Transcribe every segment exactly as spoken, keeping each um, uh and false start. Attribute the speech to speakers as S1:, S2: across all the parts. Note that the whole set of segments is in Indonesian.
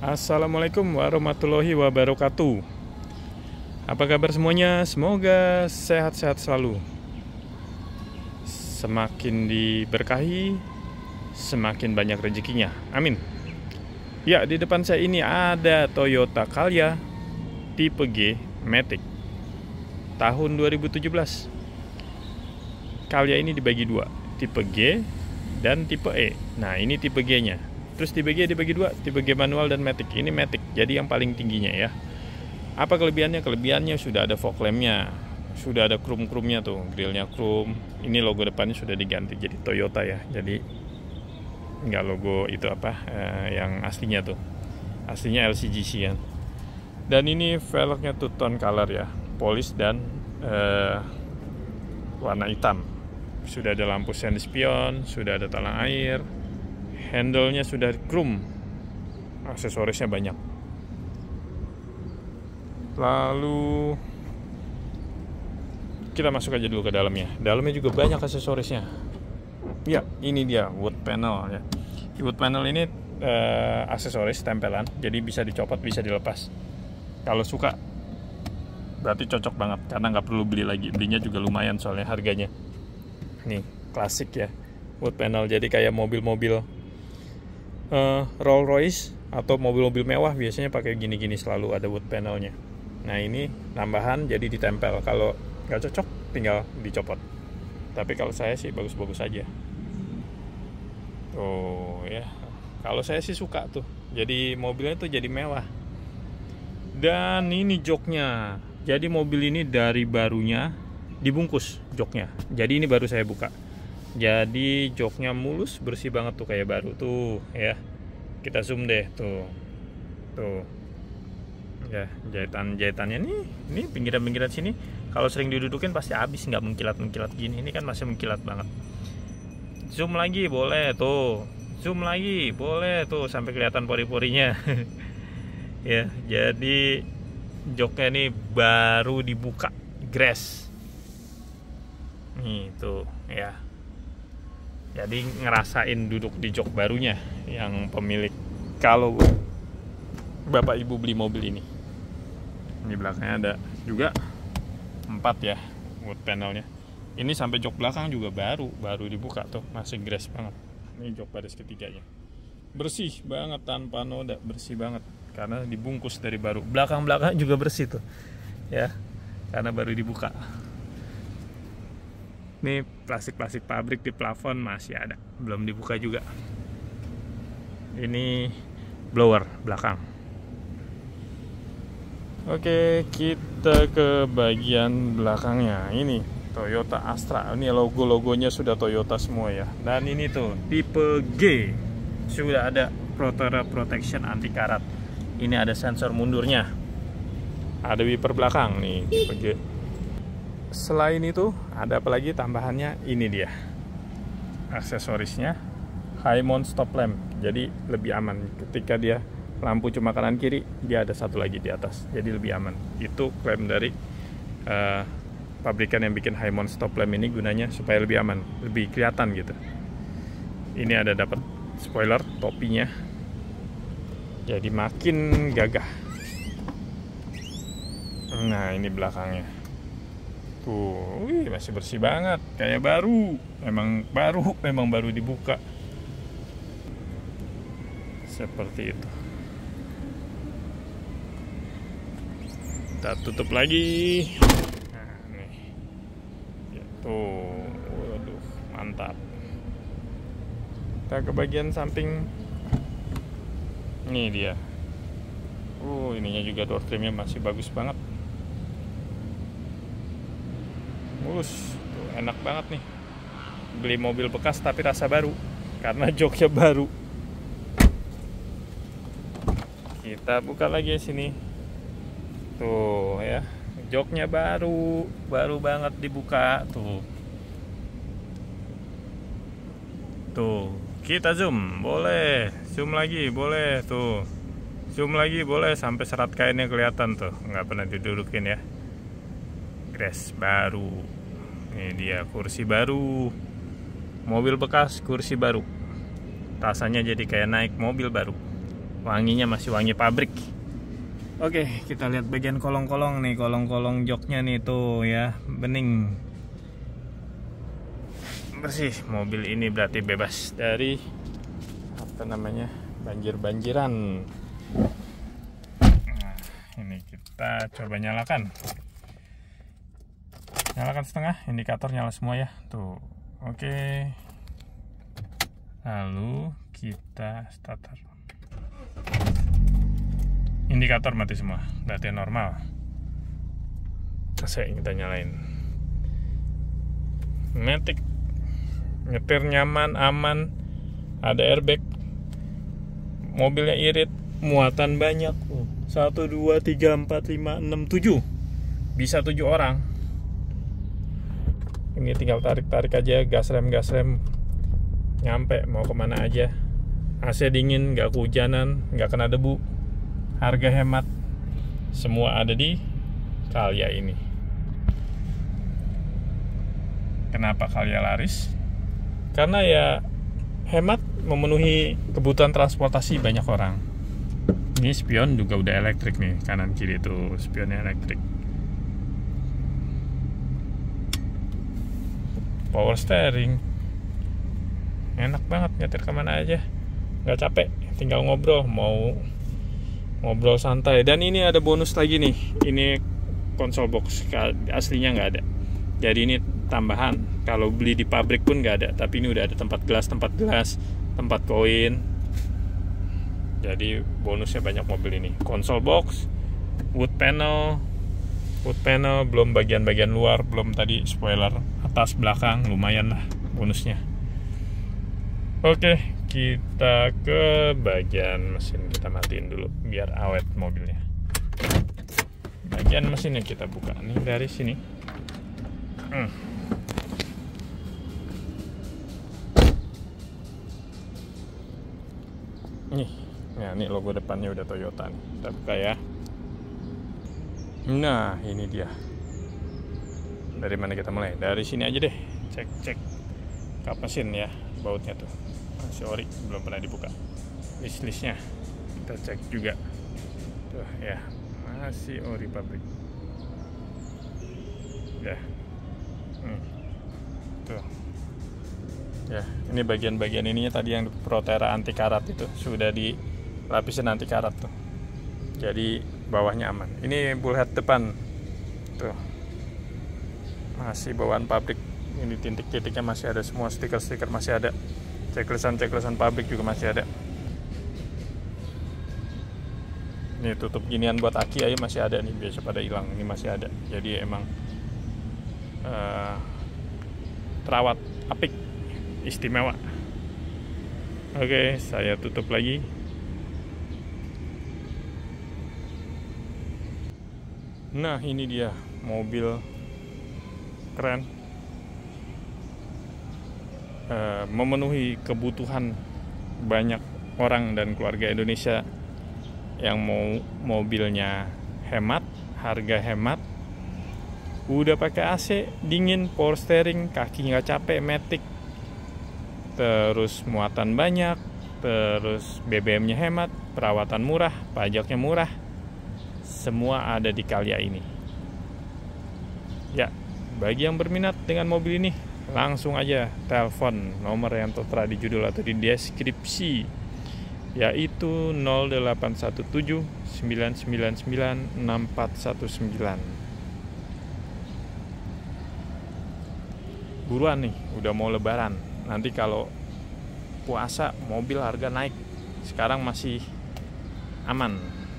S1: Assalamualaikum warahmatullahi wabarakatuh. Apa kabar semuanya? Semoga sehat-sehat selalu. Semakin diberkahi, semakin banyak rezekinya. Amin. Ya, di depan saya ini ada Toyota Calya tipe G Matic tahun dua ribu tujuh belas. Calya ini dibagi dua, tipe G dan tipe E. Nah, ini tipe G-nya. Terus tipe G dibagi dua, tipe G manual dan Matic. Ini Matic, jadi yang paling tingginya ya. Apa kelebihannya? Kelebihannya sudah ada fog lamp-nya, sudah ada krum-krumnya tuh, grillnya krum. Ini logo depannya sudah diganti jadi Toyota ya. Jadi nggak logo itu apa eh, yang aslinya tuh. Aslinya L C G C kan. Dan ini velgnya two tone color ya, polish dan eh, warna hitam. Sudah ada lampu sen spion, sudah ada talang air. Handle-nya sudah chrome, aksesorisnya banyak. Lalu kita masuk aja dulu ke dalamnya. Dalamnya juga banyak aksesorisnya. Ya, ini dia wood panel ya. Wood panel ini eh, aksesoris tempelan, jadi bisa dicopot, bisa dilepas. Kalau suka, berarti cocok banget karena nggak perlu beli lagi. Belinya juga lumayan soalnya harganya. Nih, klasik ya, wood panel. Jadi kayak mobil-mobil Uh, Rolls Royce atau mobil-mobil mewah biasanya pakai gini-gini, selalu ada wood panelnya. Nah, ini tambahan jadi ditempel. Kalau nggak cocok tinggal dicopot. Tapi kalau saya sih bagus-bagus aja. Tuh ya. Kalau saya sih suka tuh. Jadi mobilnya tuh jadi mewah. Dan ini joknya. Jadi mobil ini dari barunya dibungkus joknya. Jadi ini baru saya buka. Jadi joknya mulus, bersih banget tuh kayak baru tuh ya. Kita zoom deh tuh. Tuh. Ya, jahitan-jahitannya nih, ini pinggiran-pinggiran sini kalau sering didudukin pasti habis, nggak mengkilat-mengkilat gini. Ini kan masih mengkilat banget. Zoom lagi boleh tuh. Zoom lagi boleh tuh sampai kelihatan pori-porinya. Ya, jadi joknya nih baru dibuka, grass. Nih tuh ya. Jadi ngerasain duduk di jok barunya yang pemilik kalau bapak ibu beli mobil ini. Di belakangnya ada juga empat ya wood panelnya. Ini sampai jok belakang juga baru baru dibuka tuh, masih grass banget. Ini jok baris ketiganya, bersih banget tanpa noda, bersih banget karena dibungkus dari baru. Belakang belakang juga bersih tuh ya, karena baru dibuka. Ini plastik-plastik pabrik di plafon masih ada, belum dibuka juga. Ini blower belakang. Oke, kita ke bagian belakangnya. Ini Toyota Astra. Ini logo-logonya sudah Toyota semua ya. Dan ini tuh tipe G. Sudah ada Protera Protection anti karat. Ini ada sensor mundurnya. Ada wiper belakang nih tipe G. Selain itu ada apa lagi tambahannya? Ini dia aksesorisnya, high mount stop lamp, jadi lebih aman ketika dia lampu cuma kanan kiri, dia ada satu lagi di atas, jadi lebih aman. Itu klaim dari uh, pabrikan yang bikin high mount stop lamp ini, gunanya supaya lebih aman, lebih kelihatan gitu. Ini ada dapat spoiler topinya, jadi makin gagah. Nah, ini belakangnya tuh, wih, masih bersih banget, kayak baru, memang baru, memang baru dibuka, seperti itu. Kita tutup lagi. Nah, nih, gitu, waduh, mantap. Kita ke bagian samping. Ini dia. Uh, ininya juga door trimnya masih bagus banget. Mulus, tuh, enak banget nih. Beli mobil bekas tapi rasa baru karena joknya baru. Kita buka lagi sini. Tuh ya, joknya baru, baru banget dibuka tuh. Tuh, kita zoom, boleh. Zoom lagi, boleh tuh. Zoom lagi boleh sampai serat kainnya kelihatan tuh, nggak pernah didudukin ya. Grass baru. Ini dia kursi baru. Mobil bekas, kursi baru. Rasanya jadi kayak naik mobil baru. wanginya masih wangi pabrik. Oke, kita lihat bagian kolong-kolong nih, kolong-kolong joknya nih tuh ya, bening, bersih. Mobil ini berarti bebas dari apa namanya, banjir-banjiran. Nah, ini kita coba nyalakan. Nyalakan setengah, indikator nyala semua ya, tuh. Oke. Lalu kita starter. Indikator mati semua, berarti normal. Saya kita nyalain. Matic, nyetir nyaman, aman, ada airbag, mobilnya irit, muatan banyak. Satu, dua, tiga, empat, lima, enam, tujuh, bisa tujuh orang. Ini tinggal tarik-tarik aja, gas rem, gas rem, nyampe mau kemana aja. A C dingin, nggak kehujanan, nggak kena debu. Harga hemat, semua ada di Calya ini. Kenapa Calya laris? Karena ya hemat, memenuhi kebutuhan transportasi banyak orang. Ini spion juga udah elektrik nih, kanan kiri itu spionnya elektrik. Power steering, enak banget, nyetir kemana aja, nggak capek, tinggal ngobrol, mau ngobrol santai. Dan ini ada bonus lagi nih, ini konsol box, aslinya nggak ada, jadi ini tambahan. Kalau beli di pabrik pun nggak ada, tapi ini udah ada tempat gelas, tempat gelas, tempat koin. Jadi bonusnya banyak mobil ini. Konsol box, wood panel, wood panel, belum bagian-bagian luar, belum tadi spoiler atas belakang, lumayan lah bonusnya. Oke, kita ke bagian mesin, kita matiin dulu biar awet mobilnya. Bagian mesinnya kita buka nih dari sini. Hmm. Nih, nah ini logo depannya udah Toyota nih. Kita buka ya. Nah, ini dia. Dari mana kita mulai? Dari sini aja deh. Cek cek kap mesin ya, bautnya tuh masih ori, belum pernah dibuka. List-listnya kita cek juga. Tuh ya, masih ori pabrik. Ya. Hmm. Tuh. Ya, ini bagian-bagian ininya tadi yang Protera anti karat itu sudah dilapisin anti karat tuh. Jadi bawahnya aman. Ini bullhead depan. Tuh. Masih bawaan pabrik. Ini titik-titiknya masih ada semua, stiker-stiker masih ada. Ceklesan-ceklesan pabrik juga masih ada. Ini tutup ginian buat aki aja masih ada nih, biasa pada hilang. Ini masih ada. Jadi emang uh, terawat, apik, istimewa. Oke, saya tutup lagi. Nah, ini dia mobil keren, e, memenuhi kebutuhan banyak orang dan keluarga Indonesia yang mau mobilnya hemat, harga hemat, udah pakai A C dingin, power steering, kaki nggak capek, matic, terus muatan banyak, terus B B M-nya hemat, perawatan murah, pajaknya murah, semua ada di Calya ini. Ya, bagi yang berminat dengan mobil ini, langsung aja telepon nomor yang tertera di judul atau di deskripsi, yaitu nol delapan satu tujuh sembilan sembilan sembilan enam empat satu sembilan. Buruan nih, udah mau lebaran. Nanti kalau puasa mobil harga naik, sekarang masih aman.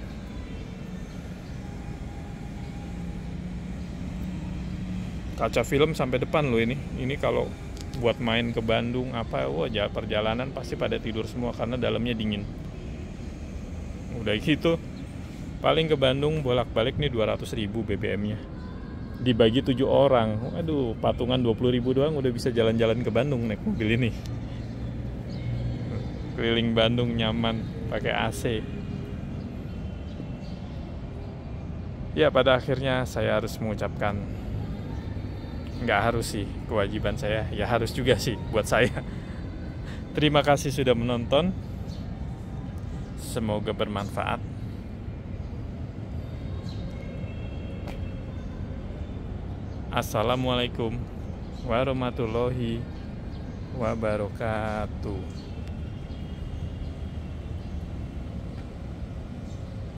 S1: Kaca film sampai depan loh ini. Ini kalau buat main ke Bandung apa, wah perjalanan pasti pada tidur semua karena dalamnya dingin. Udah gitu, paling ke Bandung bolak-balik nih dua ratus ribu B B M-nya. Dibagi tujuh orang, aduh, patungan dua puluh ribu doang udah bisa jalan-jalan ke Bandung naik mobil ini. Keliling Bandung nyaman, pakai A C. Ya, pada akhirnya saya harus mengucapkan, nggak harus sih, kewajiban saya, ya harus juga sih buat saya. Terima kasih sudah menonton. Semoga bermanfaat. Assalamualaikum warahmatullahi wabarakatuh.